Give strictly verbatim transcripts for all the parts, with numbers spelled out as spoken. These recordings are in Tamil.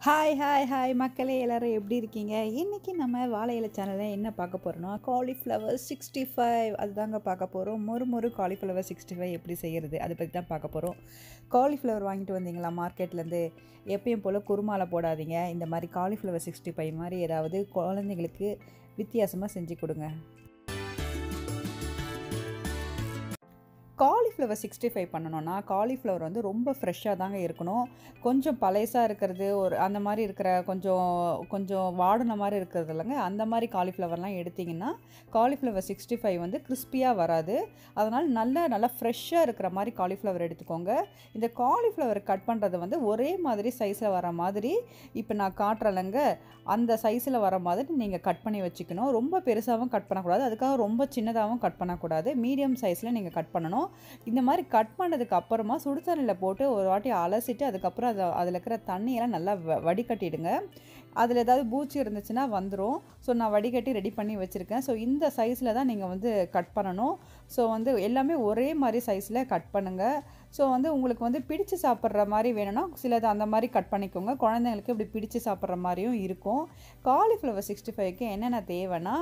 ஹாய் ஹாய் ஹாய் மக்களே, எல்லோரும் எப்படி இருக்கீங்க? இன்றைக்கி நம்ம வாழை இலை சேனலில் என்ன பார்க்க போகிறோன்னா காலிஃப்ளவர் சிக்ஸ்டி ஃபைவ் அதுதாங்க பார்க்க போகிறோம். மொறு மொறு காலிஃப்ளவர் சிக்ஸ்டி ஃபைவ் எப்படி செய்கிறது அதை பற்றி தான் பார்க்க போகிறோம். காலிஃப்ளவர் வாங்கிட்டு வந்தீங்களா மார்க்கெட்லேருந்து? எப்பயும் போல் குருமாவில் போடாதீங்க. இந்த மாதிரி காலிஃப்ளவர் சிக்ஸ்டி ஃபைவ் மாதிரி ஏதாவது குழந்தைங்களுக்கு வித்தியாசமாக செஞ்சு கொடுங்க. காலிஃப்ளவர் சிக்ஸ்டி ஃபைவ் பண்ணணுன்னா காலிஃப்ளவர் வந்து ரொம்ப ஃப்ரெஷ்ஷாக தாங்க இருக்கணும். கொஞ்சம் பழைசாக இருக்கிறது, ஒரு அந்த மாதிரி இருக்கிற கொஞ்சம் கொஞ்சம் வாடின மாதிரி இருக்கிறது இல்லைங்க, அந்த மாதிரி காலிஃப்ளவர்லாம் எடுத்திங்கன்னா காலிஃப்ளவர் சிக்ஸ்டி ஃபைவ் வந்து கிறிஸ்பியாக வராது. அதனால் நல்ல நல்லா ஃப்ரெஷ்ஷாக இருக்கிற மாதிரி காலிஃப்ளவர் எடுத்துக்கோங்க. இந்த காலிஃப்ளவர் கட் பண்ணுறது வந்து ஒரே மாதிரி சைஸில் வர மாதிரி இப்போ நான் காட்டுறலைங்க, அந்த சைஸில் வர மாதிரி நீங்கள் கட் பண்ணி வச்சுக்கணும். ரொம்ப பெருசாகவும் கட் பண்ணக்கூடாது, அதுக்காக ரொம்ப சின்னதாகவும் கட் பண்ணக்கூடாது. மீடியம் சைஸில் நீங்கள் கட் பண்ணணும். இந்த மாதிரி கட் பண்ணதுக்கு அப்புறமா சுடு தண்ணியில் போட்டு ஒரு வாட்டி அலசிட்டு அதுக்கப்புறம் அதை அதில் இருக்கிற தண்ணியெல்லாம் நல்லா வடிகட்டிடுங்க. அதில் ஏதாவது பூச்சி இருந்துச்சுன்னா வந்துடும். ஸோ நான் வடிகட்டி ரெடி பண்ணி வச்சுருக்கேன். ஸோ இந்த சைஸில் தான் நீங்கள் வந்து கட் பண்ணணும். ஸோ வந்து எல்லாமே ஒரே மாதிரி சைஸில் கட் பண்ணுங்கள். ஸோ வந்து உங்களுக்கு வந்து பிடிச்சு சாப்பிட்ற மாதிரி வேணும்னா சிலது அந்த மாதிரி கட் பண்ணிக்கோங்க. குழந்தைங்களுக்கு இப்படி பிடிச்சு சாப்பிட்ற மாதிரியும் இருக்கும். காலிஃப்ளவர் சிக்ஸ்டி ஃபைவ்க்கு என்னென்ன தேவைன்னா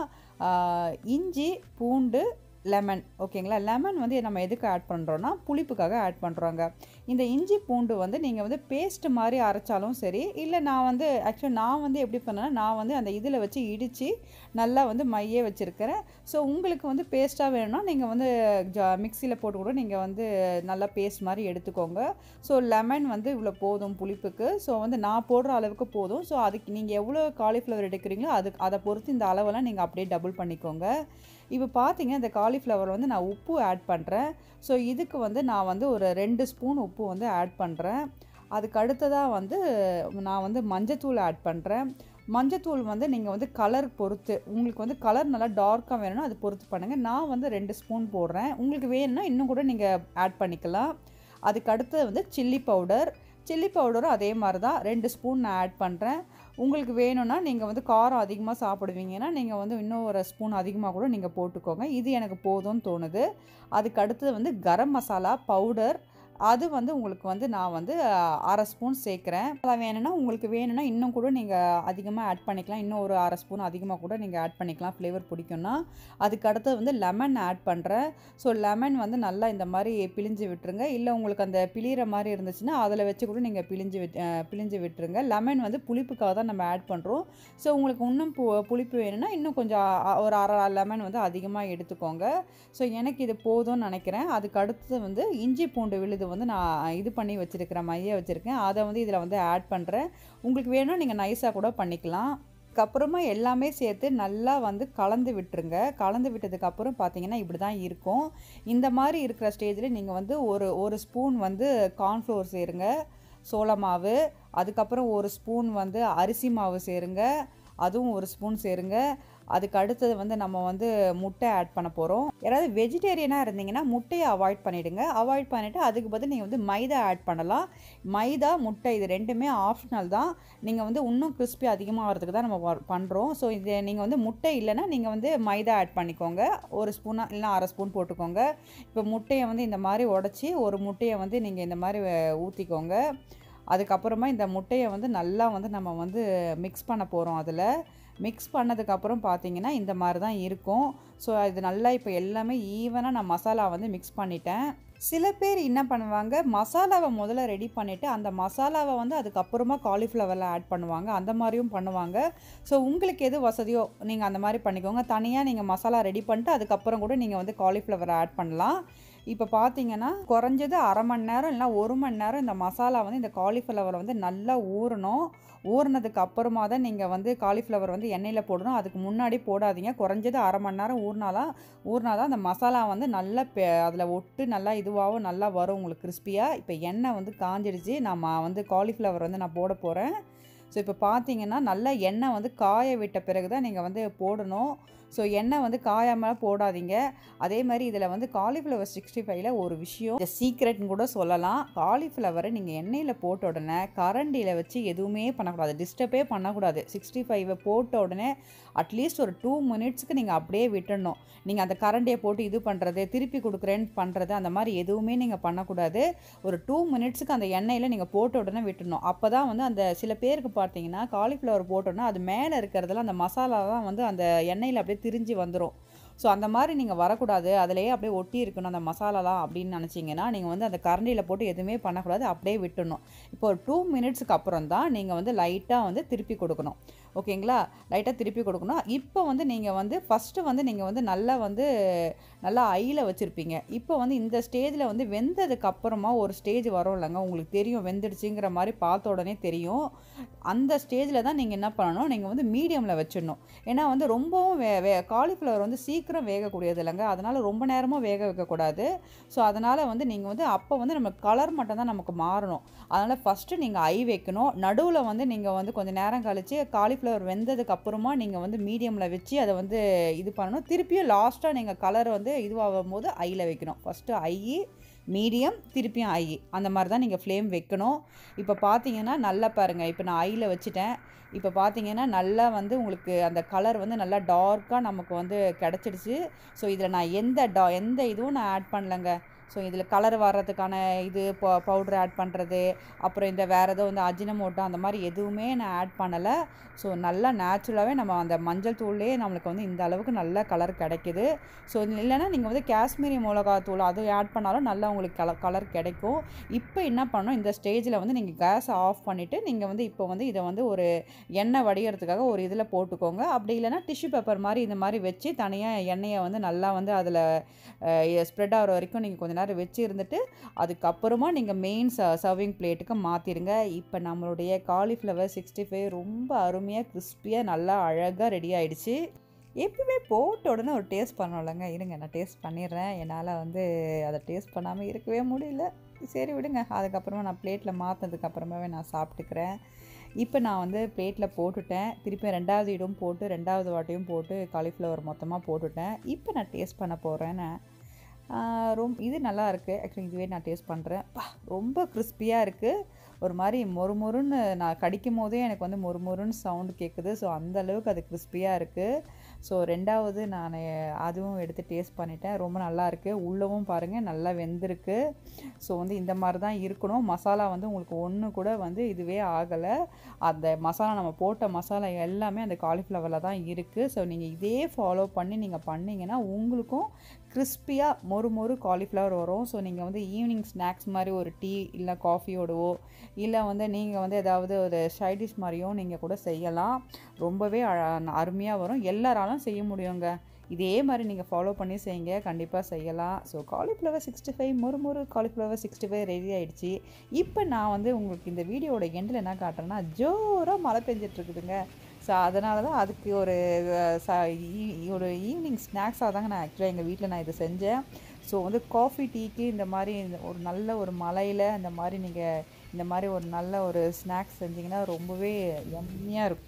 இஞ்சி, பூண்டு, லெமன். ஓகேங்களா? லெமன் வந்து நம்ம எதுக்கு ஆட் பண்ணுறோன்னா புளிப்புக்காக ஆட் பண்ணுறோங்க. இந்த இஞ்சி பூண்டு வந்து நீங்கள் வந்து பேஸ்ட் மாதிரி அரைச்சாலும் சரி, இல்லை நான் வந்து ஆக்சுவலாக நான் வந்து எப்படி பண்ணேன்னா நான் வந்து அந்த இதில் வச்சு இடித்து நல்லா வந்து மையே வச்சுருக்கிறேன். ஸோ உங்களுக்கு வந்து பேஸ்ட்டாக வேணும்னா நீங்கள் வந்து ஜா மிக்சியில் போட்டு கூட நீங்கள் வந்து நல்லா பேஸ்ட் மாதிரி எடுத்துக்கோங்க. ஸோ லெமன் வந்து இவ்வளோ போதும் புளிப்புக்கு. ஸோ வந்து நான் போடுற அளவுக்கு போதும். ஸோ அதுக்கு நீங்கள் எவ்வளோ காலிஃப்ளவர் எடுக்கிறீங்களோ அதுக்கு அதை பொறுத்து இந்த அளவெல்லாம் நீங்கள் அப்படியே டபுள் பண்ணிக்கோங்க. இப்போ பார்த்தீங்க, இந்த காலிஃப்ளவர் வந்து நான் உப்பு ஆட் பண்ணுறேன். ஸோ இதுக்கு வந்து நான் வந்து ஒரு ரெண்டு ஸ்பூன் உப்பு வந்து ஆட் பண்ணுறேன். அதுக்கு அடுத்ததாக வந்து நான் வந்து மஞ்சத்தூள் ஆட் பண்ணுறேன். மஞ்சத்தூள் வந்து நீங்கள் வந்து கலர் பொறுத்து, உங்களுக்கு வந்து கலர் நல்லா டார்க்காக வேணும்னா அது பொறுத்து பண்ணுங்கள். நான் வந்து ரெண்டு ஸ்பூன் போடுறேன். உங்களுக்கு வேணும்னா இன்னும் கூட நீங்கள் ஆட் பண்ணிக்கலாம். அதுக்கு அடுத்தது வந்து சில்லி பவுடர். சில்லி பவுடரும் அதே மாதிரி தான் ரெண்டு ஸ்பூன் நான் ஆட் பண்ணுறேன். உங்களுக்கு வேணும்னா நீங்கள் வந்து காரம் அதிகமாக சாப்பிடுவீங்கன்னா நீங்கள் வந்து இன்னும் ஒரு ஸ்பூன் அதிகமாக கூட நீங்கள் போட்டுக்கோங்க. இது எனக்கு போதும்னு தோணுது. அதுக்கு அடுத்தது வந்து கரம் மசாலா பவுடர். அது வந்து உங்களுக்கு வந்து நான் வந்து அரை ஸ்பூன் சேர்க்குறேன். அதை வேணும்னா உங்களுக்கு வேணும்னா இன்னும் கூட நீங்கள் அதிகமாக ஆட் பண்ணிக்கலாம். இன்னும் ஒரு அரை ஸ்பூன் அதிகமாக கூட நீங்கள் ஆட் பண்ணிக்கலாம், ஃப்ளேவர் பிடிக்கும்னா. அதுக்கு அடுத்தது வந்து லெமன் ஆட் பண்ணுறேன். ஸோ லெமன் வந்து நல்லா இந்த மாதிரி பிழிஞ்சு விட்டுருங்க. இல்லை உங்களுக்கு அந்த பிழிகிற மாதிரி இருந்துச்சுன்னா அதில் வச்சு கூட நீங்கள் பிழிஞ்சு விட் பிழிஞ்சு விட்டுருங்க. லெமன் வந்து புளிப்புக்காக தான் நம்ம ஆட் பண்ணுறோம். ஸோ உங்களுக்கு இன்னும் பு புளிப்பு வேணும்னா இன்னும் கொஞ்சம் ஒரு அரை லெமன் வந்து அதிகமாக எடுத்துக்கோங்க. ஸோ எனக்கு இது போதும்னு நினைக்கிறேன். அதுக்கு அடுத்தது வந்து இஞ்சி பூண்டு விழுது வந்து நான் இது பண்ணி வச்சுருக்கிறேன், மைய வச்சுருக்கேன். அதை வந்து இதில் வந்து ஆட் பண்ணுறேன். உங்களுக்கு வேணும்னா நீங்கள் நைஸாக கூட பண்ணிக்கலாம். அதுக்கப்புறமா எல்லாமே சேர்த்து நல்லா வந்து கலந்து விட்டுருங்க. கலந்து விட்டதுக்கப்புறம் பார்த்தீங்கன்னா இப்படி தான் இருக்கும். இந்த மாதிரி இருக்கிற ஸ்டேஜில் நீங்கள் வந்து ஒரு ஒரு ஸ்பூன் வந்து கார்ன்ஃப்ளவர் சேருங்க, சோள மாவு. அதுக்கப்புறம் ஒரு ஸ்பூன் வந்து அரிசி மாவு சேருங்க, அதுவும் ஒரு ஸ்பூன் சேருங்க. அதுக்கு அடுத்தது வந்து நம்ம வந்து முட்டை ஆட் பண்ண போகிறோம். யாராவது வெஜிடேரியனாக இருந்தீங்கன்னா முட்டையை அவாய்ட் பண்ணிவிடுங்க. அவாய்ட் பண்ணிவிட்டு அதுக்கு பதில் நீங்கள் வந்து மைதா ஆட் பண்ணலாம். மைதா, முட்டை இது ரெண்டுமே ஆப்ஷனல் தான். நீங்கள் வந்து இன்னும் கிறிஸ்பி அதிகமாக வரதுக்கு தான் நம்ம பண்ணுறோம். ஸோ இது நீங்கள் வந்து முட்டை இல்லைன்னா நீங்கள் வந்து மைதா ஆட் பண்ணிக்கோங்க. ஒரு ஸ்பூனாக இல்லைனா அரை ஸ்பூன் போட்டுக்கோங்க. இப்போ முட்டையை வந்து இந்த மாதிரி உடச்சி ஒரு முட்டையை வந்து நீங்கள் இந்த மாதிரி ஊற்றிக்கோங்க. அதுக்கப்புறமா இந்த முட்டையை வந்து நல்லா வந்து நம்ம வந்து மிக்ஸ் பண்ண போகிறோம். அதில் மிக்ஸ் பண்ணதுக்கப்புறம் பார்த்தீங்கன்னா இந்த மாதிரி தான் இருக்கும். ஸோ இது நல்லா இப்போ எல்லாமே ஈவனாக நான் மசாலா வந்து மிக்ஸ் பண்ணிட்டேன். சில பேர் என்ன பண்ணுவாங்க, மசாலாவை முதல்ல ரெடி பண்ணிவிட்டு அந்த மசாலாவை வந்து அதுக்கப்புறமா காலிஃப்ளவரில் ஆட் பண்ணுவாங்க. அந்த மாதிரியும் பண்ணுவாங்க. ஸோ உங்களுக்கு எது வசதியோ நீங்கள் அந்த மாதிரி பண்ணிக்கோங்க. தனியாக நீங்கள் மசாலா ரெடி பண்ணிட்டு அதுக்கப்புறம் கூட நீங்கள் வந்து காலிஃப்ளவரை ஆட் பண்ணலாம். இப்போ பார்த்தீங்கன்னா குறைஞ்சது அரை மணி நேரம் இல்லை ஒரு மணி நேரம் இந்த மசாலா வந்து இந்த காலிஃப்ளவரை வந்து நல்லா ஊறணும். ஊறினதுக்கு அப்புறமா தான் நீங்கள் வந்து காலிஃப்ளவர் வந்து எண்ணெயில் போடணும். அதுக்கு முன்னாடி போடாதீங்க. குறைஞ்சது அரை மணி நேரம் ஊறினாதான் ஊறினாதான் அந்த மசாலா வந்து நல்லா அதில் ஒட்டு நல்லா இதுவாகவும் நல்லா வரும் உங்களுக்கு கிறிஸ்பியாக. இப்போ எண்ணெய் வந்து காஞ்சிடுச்சு. நான் வந்து காலிஃப்ளவர் வந்து நான் போட போகிறேன். ஸோ இப்போ பார்த்தீங்கன்னா நல்லா எண்ணெய் வந்து காய விட்ட பிறகு தான் நீங்கள் வந்து போடணும். ஸோ எண்ணெய் வந்து காயாமல் போடாதீங்க. அதே மாதிரி இதில் வந்து காலிஃப்ளவர் சிக்ஸ்டி ஃபைவ்ல ஒரு விஷயம், இந்த சீக்ரெட்னு கூட சொல்லலாம். காலிஃப்ளவரை நீங்கள் எண்ணெயில் போட்ட உடனே கரண்டியில் வச்சு எதுவுமே பண்ணக்கூடாது, டிஸ்டர்பே பண்ணக்கூடாது. சிக்ஸ்டி ஃபைவை போட்ட உடனே அட்லீஸ்ட் ஒரு டூ மினிட்ஸ்க்கு நீங்கள் அப்படியே விட்டுடணும். நீங்கள் அந்த கரண்டியை போட்டு இது பண்ணுறது, திருப்பி கொடுக்குறேன்னு பண்ணுறது, அந்த மாதிரி எதுவுமே நீங்கள் பண்ணக்கூடாது. ஒரு டூ மினிட்ஸுக்கு அந்த எண்ணெயில் நீங்கள் போட்ட உடனே விட்டுடணும். அப்போ தான் வந்து அந்த சில பேருக்கு பார்த்தீங்கன்னா, காலிஃப்ளவர் போட்டோன்னா, அது மேல இருக்கிறதெல்லாம் அந்த மசாலாலாம் வந்து அந்த எண்ணெயில அப்படியே திரிஞ்சு வந்துரும். ஸோ அந்த மாரி நீங்க வரக்கூடாது. அதிலேயே அப்படியே ஒட்டி இருக்கணும் அந்த மசாலாலாம் அப்படின்னு நெனச்சீங்கன்னா, நீங்க வந்து அந்த கரண்டியில போட்டு எதுவுமே பண்ணக்கூடாது. அப்படியே விட்டுடணும். இப்போ ஒரு ரெண்டு மினிட்ஸ்க்கு அப்புறம் தான் நீங்க வந்து லைட்டா வந்து திருப்பி குடுக்கணும். ஓகேங்களா? லைட்டா திருப்பி குடுக்கணும். இப்போ வந்து நீங்க வந்து ஃபர்ஸ்ட்டு வந்து நீங்க வந்து நல்லா வந்து நல்லா ஹைல வச்சிருப்பீங்க. இப்போ வந்து இந்த ஸ்டேஜ்ல வந்து வெந்ததுக்கு அப்புறமா ஒரு ஸ்டேஜ் வரும் இல்லங்க, உங்களுக்கு தெரியும் வெந்துடுச்சுங்கிற மாரி பார்த்த உடனே தெரியும். அந்த ஸ்டேஜ்ல தான் நீங்க என்ன பண்ணணும், நீங்க வந்து மீடியம்ல வச்சிடணும். ஏன்னா வந்து ரொம்பவும் வே வே காலிஃப்ளவர் வந்து சீக்கிரம் வேகக்கூடியது இல்லங்க. அதனால ரொம்ப நேரமும் வேக வைக்கக்கூடாது. ஸோ அதனால வந்து நீங்க வந்து அப்போ வந்து நம்ம கலர் மட்டும் தான் நமக்கு மாறணும். அதனால ஃபர்ஸ்ட்டு நீங்க ஐ வைக்கணும். நடுவுல வந்து நீங்க வந்து கொஞ்சம் நேரம் கழிச்சு காலிஃப்ளவர் வெந்ததுக்கு அப்புறமா நீங்க வந்து மீடியம்ல வச்சு அத வந்து இது பண்ணணும். திருப்பியும் லாஸ்ட்டா நீங்க கலர் வந்து இதுவாகும்போது ஐல வைக்கணும். ஃபர்ஸ்ட்டு ஐ, மீடியம், திருப்பியும் ஐ. அந்த மாரி தான் நீங்க ஃப்ளேம் வைக்கணும். இப்போ பார்த்தீங்கன்னா, நல்லா பாருங்க. இப்போ நான் ஐல வச்சுட்டேன். இப்போ பார்த்தீங்கன்னா, நல்லா வந்து உங்களுக்கு அந்த கலர் வந்து நல்லா டார்க்கா நமக்கு வந்து கிடைச்சிடுச்சு. ஸோ இதில நான் எந்த டா எந்த இதுவும் நான் ஆட் பண்ணலங்க. ஸோ இதில கலர் வர்றதுக்கான இது ப பவுடர் ஆட் பண்ணுறது, அப்புறம் இந்த வேறு ஏதோ வந்து அஜினமோட்டோ அந்த மாரி எதுவுமே நான் ஆட் பண்ணல. ஸோ நல்லா நேச்சுரலாவே நம்ம அந்த மஞ்சள் தூள்லேயே நம்மளுக்கு வந்து இந்த அளவுக்கு நல்ல கலர் கிடைக்குது. ஸோ இல்லைன்னா நீங்கள் வந்து காஷ்மீரி மிளகாத்தூள் அது ஆட் பண்ணாலும் நல்லா உங்களுக்கு கல கலர் கிடைக்கும். இப்போ என்ன பண்ணணும், இந்த ஸ்டேஜில் வந்து நீங்கள் கேஸை ஆஃப் பண்ணிவிட்டு நீங்கள் வந்து இப்போ வந்து இதை வந்து ஒரு எண்ணெய் வடிகிறதுக்காக ஒரு இதில் போட்டுக்கோங்க. அப்படி இல்லைன்னா டிஷ்யூ பேப்பர் மாதிரி இந்த மாதிரி வச்சு தனியாக எண்ணெயை வந்து நல்லா வந்து அதில் ஸ்ப்ரெட் ஆகிற வரைக்கும் நீங்கள் கொஞ்ச நேரம் வச்சு இருந்துட்டு அதுக்கப்புறமா நீங்கள் மெயின் ச சர்விங் பிளேட்டுக்கு மாற்றிடுங்க. இப்போ நம்மளுடைய காலிஃப்ளவர் சிக்ஸ்டி ஃபைவ் ரொம்ப அருமையாக கிறிஸ்பியாக நல்லா அழகாக ரெடி ஆகிடுச்சு. எப்பவுமே போட்ட உடனே ஒரு டேஸ்ட் பண்ணோம்லங்க. இருங்க நான் டேஸ்ட் பண்ணிடுறேன். என்னால் வந்து அதை டேஸ்ட் பண்ணாமல் இருக்கவே முடியல. சரி விடுங்க, அதுக்கப்புறமா நான் பிளேட்டில் மாற்றினதுக்கு அப்புறமாவே நான் சாப்பிட்டுக்கிறேன். இப்போ நான் வந்து பிளேட்டில் போட்டுட்டேன். திருப்பி ரெண்டாவது இடம் போட்டு ரெண்டாவது வாட்டியும் போட்டு காலிஃப்ளவர் மொத்தமாக போட்டுட்டேன். இப்போ நான் டேஸ்ட் பண்ண போகிறேன்னு ரொம்ப இது நல்லா இருக்குது. ஆக்சுவலி இதுவே நான் டேஸ்ட் பண்ணுறேன். பா ரொம்ப கிறிஸ்பியாக இருக்குது. ஒரு மாதிரி மொறுமொறுன்னு நான் கடிக்கும் போதே எனக்கு வந்து மொறுமொறுன்னு சவுண்டு கேட்குது. ஸோ அந்த அளவுக்கு அது கிறிஸ்பியாக இருக்குது. ஸோ ரெண்டாவது நான் அதுவும் எடுத்து டேஸ்ட் பண்ணிட்டேன். ரொம்ப நல்லா இருக்குது. உள்ளவும் பாருங்கள் நல்லா வெந்திருக்கு. ஸோ வந்து இந்த மாதிரி தான் இருக்கணும். மசாலா வந்து உங்களுக்கு ஒன்று கூட வந்து இதுவே ஆகலை. அந்த மசாலா நம்ம போட்ட மசாலா எல்லாமே அந்த காலிஃப்ளவரில் தான் இருக்குது. ஸோ நீங்கள் இதே ஃபாலோ பண்ணி நீங்கள் பண்ணிங்கன்னா உங்களுக்கும் கிறிஸ்பியாக மொறு மொறு காலிஃப்ளவர் வரும். ஸோ நீங்கள் வந்து ஈவினிங் ஸ்நாக்ஸ் மாதிரி ஒரு டீ இல்லை காஃபியோடவோ இல்லை வந்து நீங்கள் வந்து ஏதாவது ஒரு சைட் டிஷ் மாதிரியும் நீங்கள் கூட செய்யலாம். ரொம்பவே அருமையாக வரும். எல்லாராலும் செய்ய முடியுங்க. இதே மாதிரி நீங்கள் ஃபாலோ பண்ணி செய்யுங்க, கண்டிப்பாக செய்யலாம். ஸோ காலிஃப்ளவர் சிக்ஸ்டி ஃபைவ் மொறு மொறு காலிஃப்ளவர் சிக்ஸ்டி ஃபைவ் ரெடி ஆகிடுச்சு. இப்போ நான் வந்து உங்களுக்கு இந்த வீடியோட எண்டில் என்ன காட்டுறேன்னா, ஜோராக மழை பெஞ்சிட்ருக்குதுங்க. ஸோ அதனால தான் அதுக்கு ஒரு ச ஒரு ஈவினிங் ஸ்நாக்ஸாக தாங்க நான் ஆக்சுவலாக எங்கள் வீட்டில் நான் இதை செஞ்சேன். ஸோ வந்து காஃபி டீக்கு இந்த மாதிரி ஒரு நல்ல ஒரு மழையில் இந்த மாதிரி நீங்கள் இந்த மாதிரி ஒரு நல்ல ஒரு ஸ்நாக்ஸ் செஞ்சிங்கன்னா ரொம்பவே யம்மியாக இருக்கும்.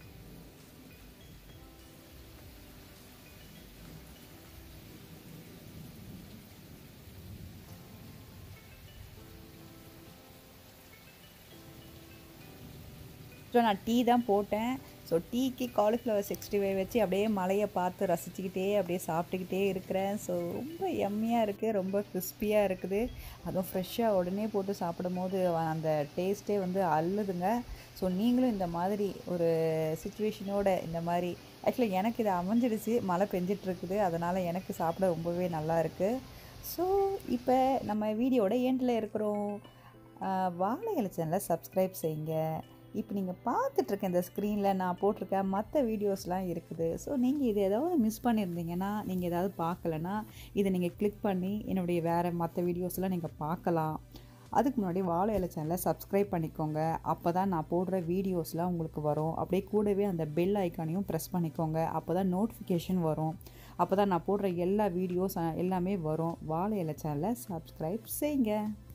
ஸோ நான் டீ தான் போட்டேன். ஸோ டீக்கு காலிஃப்ளவர் சிக்ஸ்டி ஃபைவ் வச்சு அப்படியே மழையை பார்த்து ரசிச்சுக்கிட்டே அப்படியே சாப்பிட்டுக்கிட்டே இருக்கிறேன். ஸோ ரொம்ப யம்மியாக இருக்குது, ரொம்ப கிறிஸ்பியாக இருக்குது. அதுவும் ஃப்ரெஷ்ஷாக உடனே போட்டு சாப்பிடும் போது அந்த டேஸ்ட்டே வந்து அள்ளுதுங்க. ஸோ நீங்களும் இந்த மாதிரி ஒரு சுச்சுவேஷனோட இந்த மாதிரி ஆக்சுவலாக எனக்கு இது அமைஞ்சிடுச்சு. மழை பெஞ்சிட்ருக்குது, அதனால் எனக்கு சாப்பிட ரொம்பவே நல்லா இருக்குது. ஸோ இப்போ நம்ம வீடியோட எண்டில் இருக்கிறோம். வாழை இலை சேனலை சப்ஸ்கிரைப் செய்யுங்க. இப்போ நீங்கள் பார்த்துட்ருக்க இந்த ஸ்க்ரீனில் நான் போட்டிருக்க மற்ற வீடியோஸ்லாம் இருக்குது. ஸோ நீங்கள் இது ஏதாவது மிஸ் பண்ணியிருந்தீங்கன்னா, நீங்கள் ஏதாவது பார்க்கலன்னா இதை நீங்கள் கிளிக் பண்ணி என்னுடைய வேறு மற்ற வீடியோஸ்லாம் நீங்கள் பார்க்கலாம். அதுக்கு முன்னாடி வாழை இலை சேனலை சப்ஸ்கிரைப் பண்ணிக்கோங்க. அப்போ தான் நான் போடுற வீடியோஸ்லாம் உங்களுக்கு வரும். அப்படியே கூடவே அந்த பெல் ஐக்கானையும் ப்ரெஸ் பண்ணிக்கோங்க. அப்போ தான் நோட்டிஃபிகேஷன் வரும். அப்போ தான் நான் போடுற எல்லா வீடியோஸ் எல்லாமே வரும். வாழை இலை சேனலை சப்ஸ்கிரைப் செய்யுங்க.